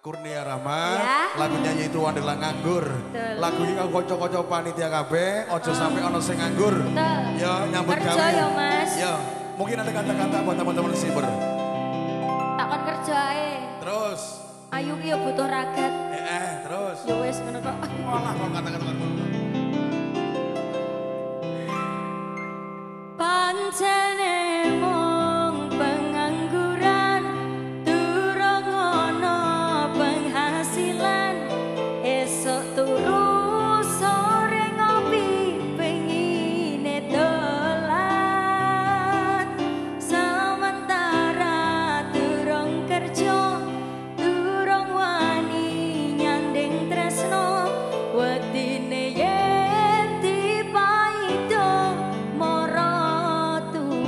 Kurnia Rahmat, ya. lagu nyanyi itu adalah nganggur. Betul. Lagu ini kau kocok-kocok panitia KB, ojo sampai ono sing nganggur. Betul. Ya nyambut Kerja gawe. ya, Mas. Ya, mungkin ada kata-kata buat teman-teman Siber. Takon kerja ae. Terus. Ayu ki yo butuh ragat. Terus. Ya wis ngono kok. Malah kok kata-kata Pancene mung pengangguran durung ono penghasilan esok turu sore ngopi pengine dolan sementara durung kerja durung wani nyanding tresno wedine yen dipaido moro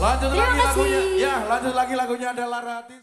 Lanjut Terima lagi kasih. lagunya. Ya, lanjut lagi lagunya adalah Rati.